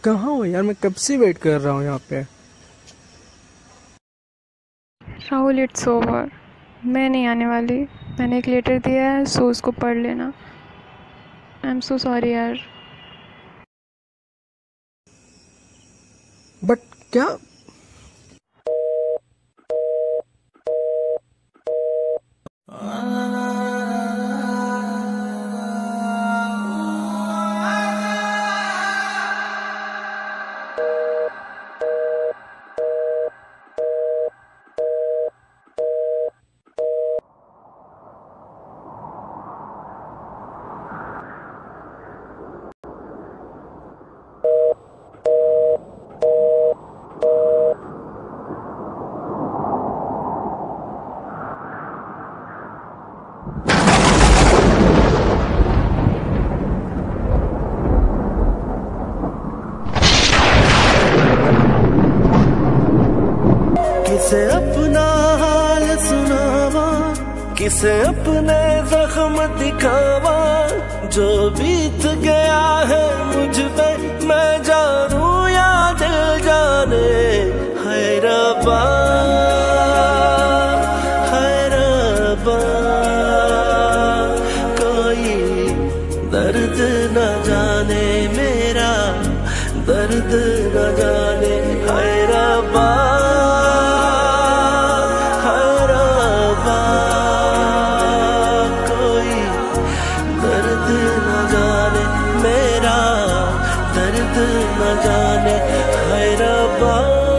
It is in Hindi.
कहाँ हो यार? मैं कब से वेट कर रहा हूँ यहाँ पे। Rahul, it's over. मैं नहीं आने वाली। मैंने एक लेटर दिया है, सो उसको पढ़ लेना। आई एम सो सॉरी यार। बट क्या? किसे अपना हाल सुनावा, किसे अपने जख्म दिखावा, जो बीत गया है मुझ पे मैं जानू या दिल जाने। है रब्बा, है रब्बा, कोई दर्द न जाने मेरा, दर्द न जाने। है रब्बा, दर्द न जाने। है रब्बा।